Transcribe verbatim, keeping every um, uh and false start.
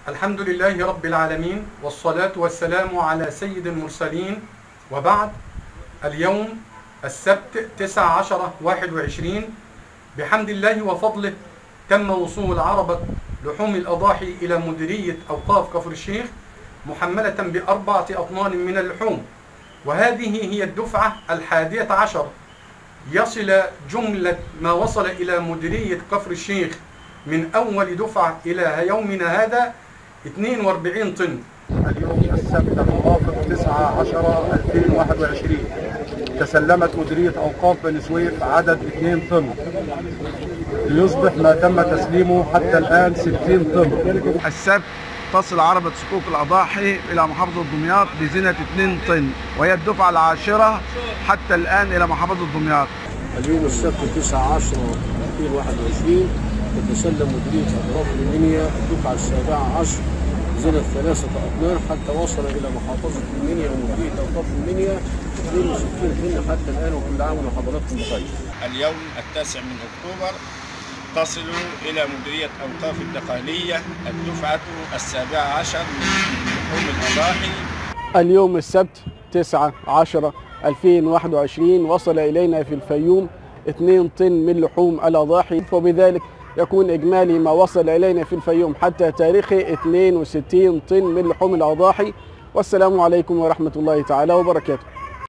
الحمد لله رب العالمين، والصلاة والسلام على سيد المرسلين، وبعد. اليوم السبت تسعة عشر واحد وعشرين، بحمد الله وفضله تم وصول عربة لحوم الأضاحي إلى مديرية أوقاف كفر الشيخ محملة بأربعة أطنان من اللحوم، وهذه هي الدفعة الحادية عشر. يصل جملة ما وصل إلى مديرية كفر الشيخ من أول دفعة إلى يومنا هذا اثنين وأربعين طن. اليوم السبت الموافق تسعة عشر ألفين وواحد وعشرين تسلمت مديرية أوقاف بني سويف عدد اثنين طن، ليصبح ما تم تسليمه حتى الآن ستين طن. السبت تصل عربة صكوك الأضاحي إلى محافظة دمياط بزنة اثنين طن، وهي الدفعة العاشرة حتى الآن إلى محافظة دمياط. اليوم السبت تسعة عشر ألفين وواحد وعشرين تتسلم مديرية أطراف المنيا الدفعة السابعة عشر زنة ثلاثة أطنان حتى وصل إلى محافظة المنيا ومديرية أطراف المنيا اثنين وستين طن حتى الآن، وكل عام وحضراتكم بخير. اليوم التاسع من أكتوبر تصل إلى مديرية أوقاف الدقهلية الدفعة السابعة عشر من لحوم الأضاحي. اليوم السبت تسعة عشر ألفين وواحد وعشرين وصل إلينا في الفيوم اثنين طن من لحوم الأضاحي، وبذلك يكون إجمالي ما وصل إلينا في الفيوم حتى تاريخه اثنين وستين طن من لحوم الأضاحي. والسلام عليكم ورحمة الله تعالى وبركاته.